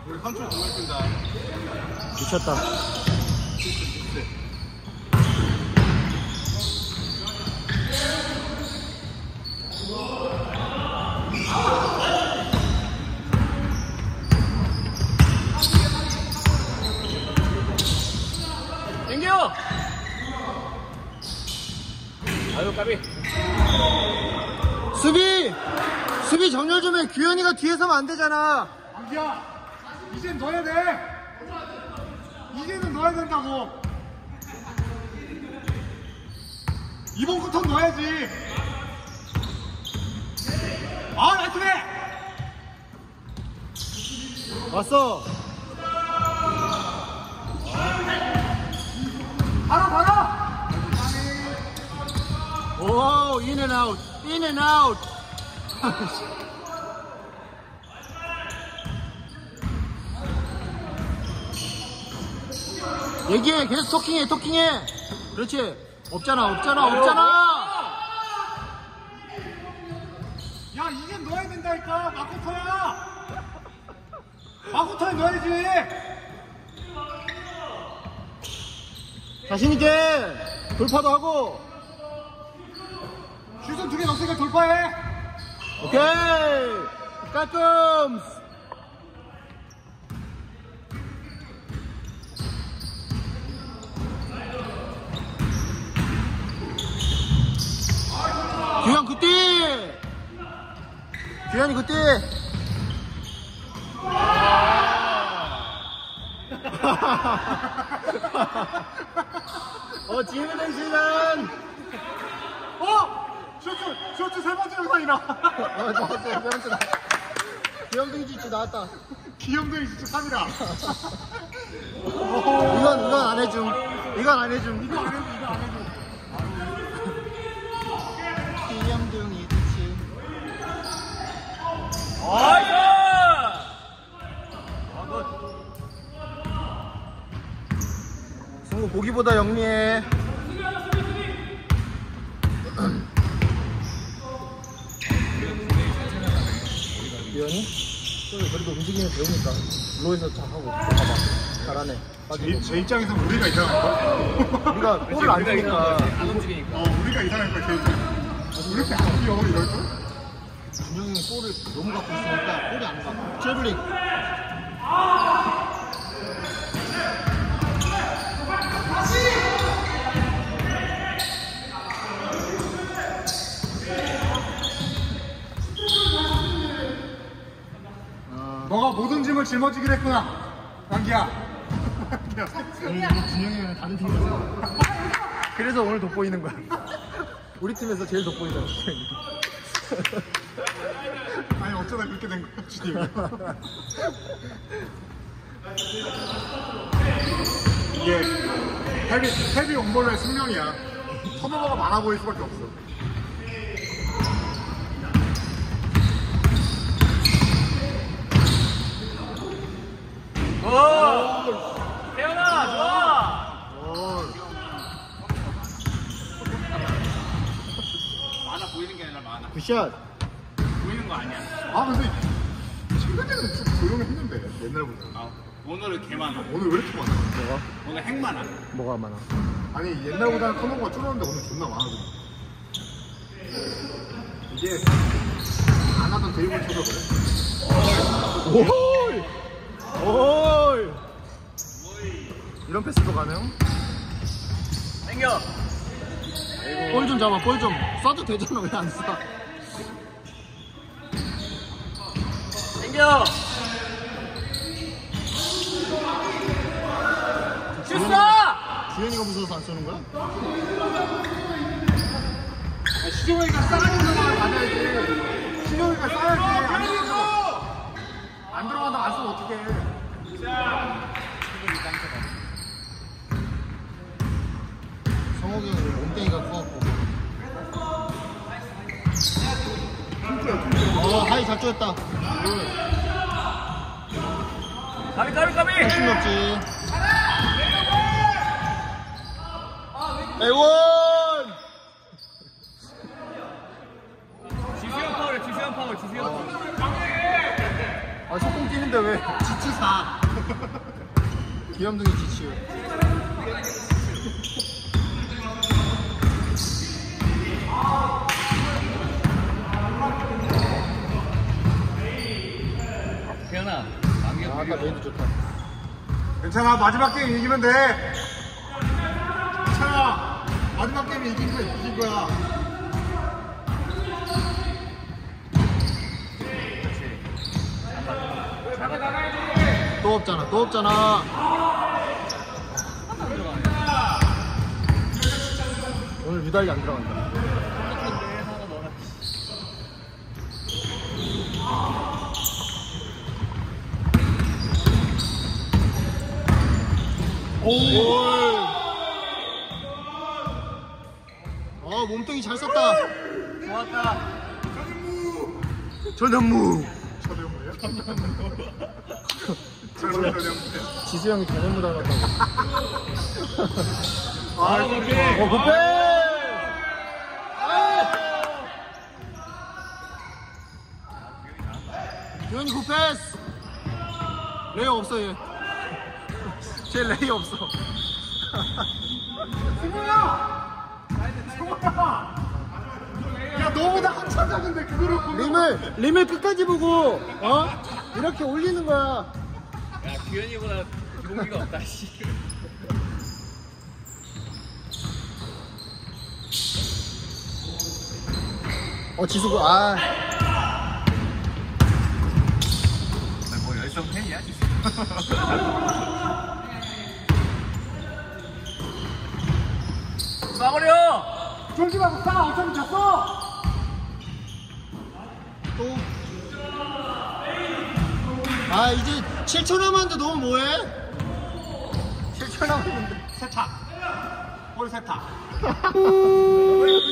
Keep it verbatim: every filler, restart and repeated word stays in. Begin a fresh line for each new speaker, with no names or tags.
우리 컨트롤 정말 뜬다.
미쳤다.
땡겨! 아유 까비.
수비! 수비 정렬 좀 해. 규현이가 뒤에 서면 안 되잖아.
안기야, 이젠 넣어야 돼. 이제는 넣어야 된다고. 이번 쿼터 넣어야지. 아, 나이스네.
왔어.
바로 바로.
오, in and out, in and out. 얘기해, 계속 토킹해, 토킹해. 그렇지. 없잖아, 없잖아, 없잖아.
야, 이젠 넣어야 된다니까. 마코터야. 마코터에 넣어야지.
자신있게 돌파도 하고.
슛은 두 개 넣었으니까 돌파해.
오케이. 깔끔. 규현 굿띠. 규현이 굿띠. 어, 지혜는 시간.
어? 쇼트, 쇼트 세 번째 영상이다.
어, 나왔어, 세 번째다. 기영둥이 지치 나왔다.
기영동이 진짜 삼이다.
이건, 이건 안 해줌. 이건 안 해줌.
이거 안 해줘, 이거 안 해줘.
기영둥이 지치.
나이스!
승우 보기보다 영리해. 기현이? 그래도 움직이면 배우니까 로에서 잘 하고 봐봐. 잘하네.
제, 제 입장에서 우리가 이상할 거야.
우리가 골을 안 주니까.
안 움직이니까.
어, 우리가 이상할 거야, 제 입장에서. 왜 이렇게 안 뛰어, 이럴 걸?
준영이 골을 너무 갖고 있으니까 골이 안 가. 트래블링.
너가 모든 짐을 짊어지기로 했구나, 강기야.
오늘 준영이랑 다른 팀이었어. 그래서 오늘 돋보이는 거야. 우리 팀에서 제일 돋보이잖아.
아니, 어쩌다 그렇게 된 거야, 주님. 이게 헤비, 헤비 온볼러의 숙명이야. 턴오버가 많아 보일 수밖에 없어.
오! 태연아, 좋아! 많아 보이는 게 아니라 많아.
굿샷.
보이는 거 아니야.
아, 근데 최근에는 좀 조용했는데, 옛날보다.
아, 오늘은 개 많아.
오늘 왜 이렇게 많아?
뭐가?
오늘 핵 많아.
뭐가 많아?
아니, 옛날보다는 턴오버가 줄었는데 오늘 존나 많아져. 이게 안 하던 드리블 쳐서 그래.
오이! 오이! 이런 패스도 가능?
땡겨!
볼 좀 잡아, 볼 좀. 쏴도 되잖아, 왜 안 쏴?
땡겨! 슛 쏴!
주현이가 무서워서 안 쏘는 거야?
시종이가 싸가지 들어가면 맞아야지. 시종이가 싸야지. 안 들어가서 안 들어가다 안 쓰면 어떡해.
성욱이 형이 몸뚱이가 커갖고. 어, 하이 잘 쪼였다.
까비 까비 까비!
훨씬 높지. 에원!
지수형 파울이야, 지수형 파울, 지수형 파울.
아 속공 뛰는데 왜?
지치 사.
귀염둥이 지치요.
태연아,
아,
안경
아까
빌려.
메인도 좋다.
괜찮아. 마지막 게임 이기면 돼. 괜찮아. 마지막 게임 이긴 거야. 이긴 거야.
또 없잖아. 또 없잖아. 오늘 유달리 안 들어간다. 오. 아 몸뚱이 잘 썼다.
좋았다.
전현무.
전현무야?
지수 형이 전현무 닮았다고.
아,
오케이.
어 굿패. 규현이 굿패스. 레이 없어 얘. 쟤 레이 없어.
야, 너보다 한참 작은데 그거를 보면
림을 림을 끝까지 보고 어 이렇게 올리는 거야.
야, 규현이보다 기본기가 없다, 씨.
어 지수고 아.
뭐 열성 팬이야, 지수. 쏴버려!
쫄지 말고 싸. 어차피 졌어.
또. 아 이제 칠 초 남았는데 너무 뭐해? 칠 초 남았는데.
세타. 볼 세타.